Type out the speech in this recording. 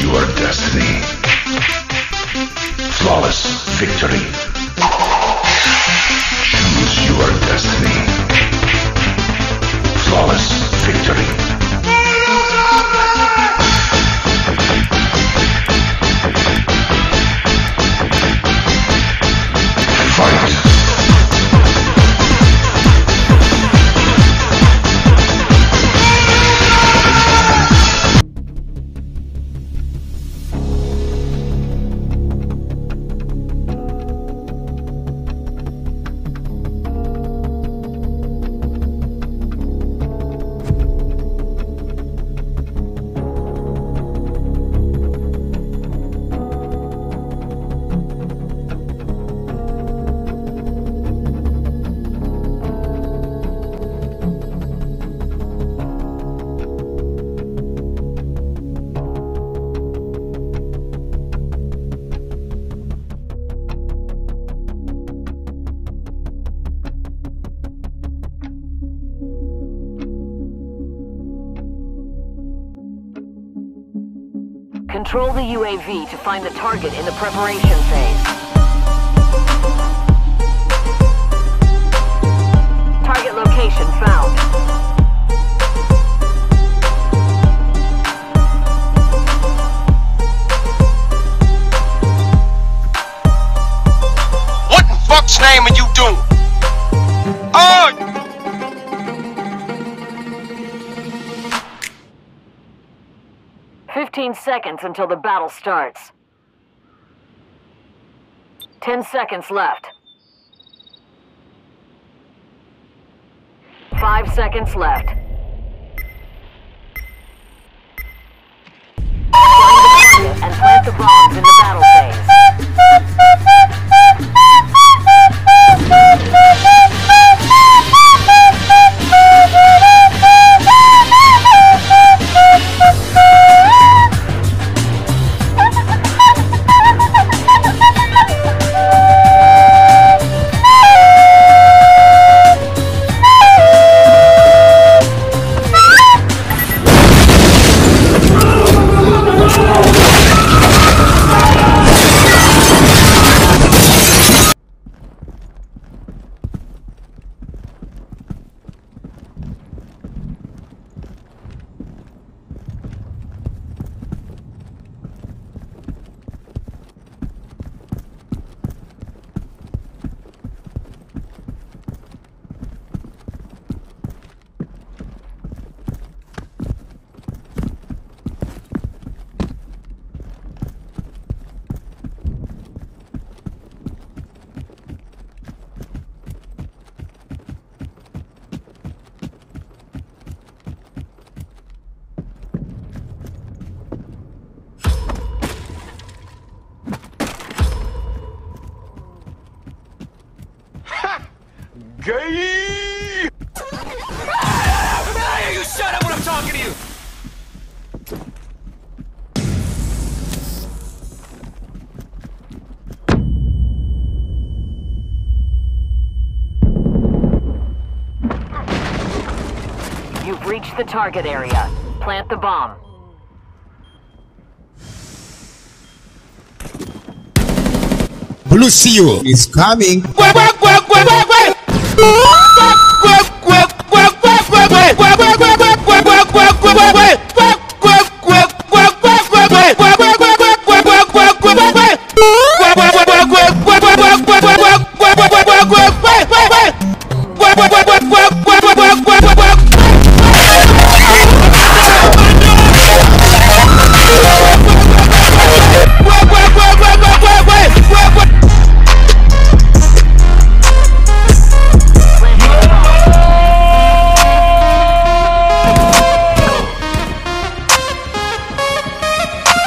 your destiny. Flawless victory. Choose your destiny. Flawless victory. Fight! Control the UAV to find the target in the preparation phase. Target location found. What in fuck's name are you doing? Oh! 15 seconds until the battle starts. 10 seconds left. 5 seconds left. Find the target and plant the bombs in the battle phase. Gay! You shut up when I'm talking to you! You've reached the target area. Plant the bomb. Blue Seal is coming. Quack, quack, quack, quack, quack, quack! Quack, quack, quack, quack, quack, quack, quack, quack!